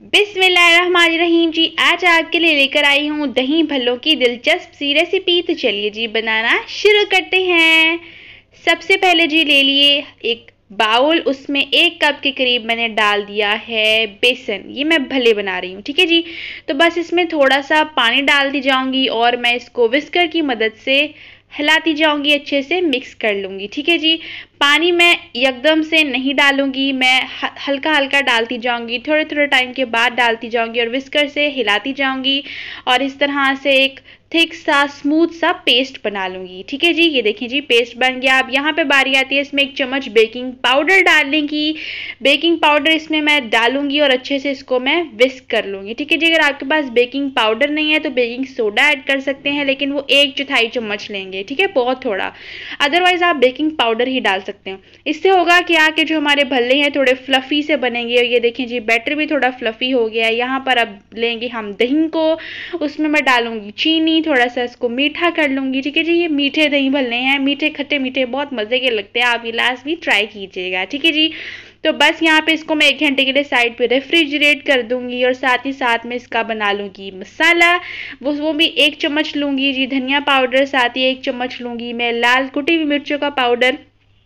बिस्मिल्लाहिर्रहमानिर्रहीम जी। आज आपके लिए लेकर आई हूँ दही भल्लों की दिलचस्प सी रेसिपी। तो चलिए जी बनाना शुरू करते हैं। सबसे पहले जी ले लिए एक बाउल, उसमें 1 कप के करीब मैंने डाल दिया है बेसन। ये मैं भल्ले बना रही हूँ, ठीक है जी। तो बस इसमें थोड़ा सा पानी डाल दी जाऊंगी और मैं इसको विस्कर की मदद से हिलाती जाऊंगी, अच्छे से मिक्स कर लूंगी, ठीक है जी। पानी मैं एकदम से नहीं डालूंगी, मैं हल्का हल्का डालती जाऊंगी, थोड़े थोड़े टाइम के बाद डालती जाऊंगी और विस्कर से हिलाती जाऊंगी और इस तरह से एक थिक सा स्मूथ सा पेस्ट बना लूंगी, ठीक है जी। ये देखें जी पेस्ट बन गया। अब यहाँ पे बारी आती है इसमें 1 चम्मच बेकिंग पाउडर डालने की। बेकिंग पाउडर इसमें मैं डालूंगी और अच्छे से इसको मैं विस्क कर लूंगी, ठीक है जी। अगर आपके पास बेकिंग पाउडर नहीं है तो बेकिंग सोडा ऐड कर सकते हैं, लेकिन वो 1/4 चम्मच लेंगे, ठीक है, बहुत थोड़ा। अदरवाइज आप बेकिंग पाउडर ही डाल सकते हैं। इससे होगा क्या कि जो हमारे भल्ले हैं थोड़े फ्लफी से बनेंगे। और ये देखें जी बैटर भी थोड़ा फ्लफी हो गया है। यहाँ पर अब लेंगे हम दही को, उसमें मैं डालूंगी चीनी, थोड़ा सा इसको मीठा कर लूंगी, ठीक है जी। ये मीठे दही भल्ले हैं, मीठे खट्टे मीठे बहुत मजे के लगते हैं। आप ये लास्ट भी ट्राई कीजिएगा, ठीक है जी। तो बस यहाँ पे इसको मैं 1 घंटे के लिए साइड पे रेफ्रिजरेट कर दूंगी और साथ ही साथ में इसका बना लूंगी मसाला। वो भी 1 चम्मच लूंगी जी धनिया पाउडर, साथ ही 1 चम्मच लूंगी मैं लाल कुटी हुई मिर्चों का पाउडर।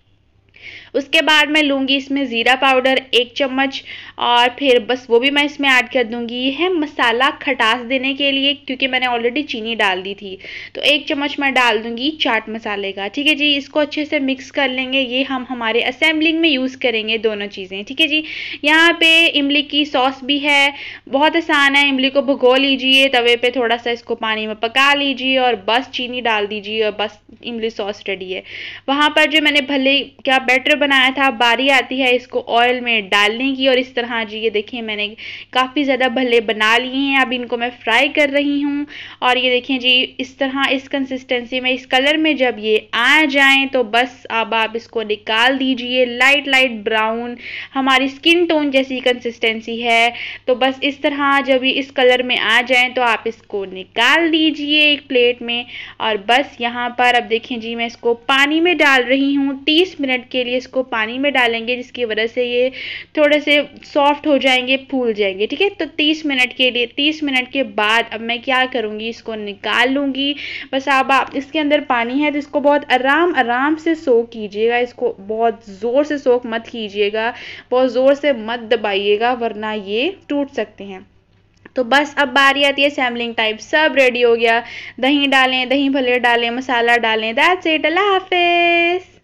उसके बाद मैं लूँगी इसमें ज़ीरा पाउडर 1 चम्मच और फिर बस वो भी मैं इसमें ऐड कर दूँगी। ये है मसाला खटास देने के लिए, क्योंकि मैंने ऑलरेडी चीनी डाल दी थी। तो 1 चम्मच मैं डाल दूँगी चाट मसाले का, ठीक है जी। इसको अच्छे से मिक्स कर लेंगे। ये हम हमारे असेंबलिंग में यूज़ करेंगे दोनों चीज़ें, ठीक है जी। यहाँ पे इमली की सॉस भी है, बहुत आसान है। इमली को भिगो लीजिए तवे पे, थोड़ा सा इसको पानी में पका लीजिए और बस चीनी डाल दीजिए और बस इमली सॉस रेडी है। वहाँ पर जो मैंने भले क्या बैटर बनाया था, बारी आती है इसको ऑयल में डालने की और इस तरह जी ये देखिए मैंने काफ़ी ज़्यादा भल्ले बना लिए हैं। अब इनको मैं फ्राई कर रही हूँ और ये देखें जी इस तरह इस कंसिस्टेंसी में, इस कलर में जब ये आ जाएं तो बस अब आप इसको निकाल दीजिए। लाइट लाइट ब्राउन हमारी स्किन टोन जैसी कंसिस्टेंसी है। तो बस इस तरह जब ये इस कलर में आ जाएं तो आप इसको निकाल दीजिए एक प्लेट में। और बस यहाँ पर अब देखें जी मैं इसको पानी में डाल रही हूँ। 30 मिनट के लिए इसको पानी में डालेंगे, जिसकी वजह से ये थोड़े से सॉफ्ट हो जाएंगे, फूल जाएंगे, ठीक है। तो 30 मिनट के लिए, 30 मिनट के बाद अब मैं क्या करूँगी, इसको निकाल लूँगी। बस अब आप इसके अंदर पानी है तो इसको बहुत आराम आराम से सोक कीजिएगा। इसको बहुत ज़ोर से सोक मत कीजिएगा, बहुत ज़ोर से मत दबाइएगा वरना ये टूट सकते हैं। तो बस अब बारी आती है सैम्पलिंग टाइप। सब रेडी हो गया। दही डालें, दही भल्ले डालें, मसाला डालें, दैट्स इट। अल्लाह हाफिज़।